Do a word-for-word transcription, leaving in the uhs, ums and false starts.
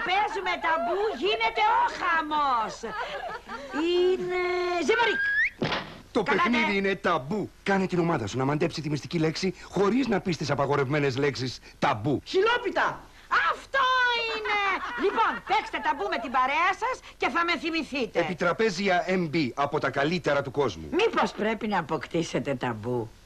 παίζουμε ταμπού γίνεται ο χαμός. Είναι ζυμαρίκ. Το Καλά, παιχνίδι ναι. είναι ταμπού. Κάνε την ομάδα σου να μαντέψει τη μυστική λέξη χωρίς να πεις τις απαγορευμένες λέξεις ταμπού. Χιλόπιτα! Αυτό είναι! Λοιπόν, παίξτε ταμπού με την παρέα σας και θα με θυμηθείτε. Επιτραπέζια εμ μπι από τα καλύτερα του κόσμου. Μήπως πρέπει να αποκτήσετε ταμπού?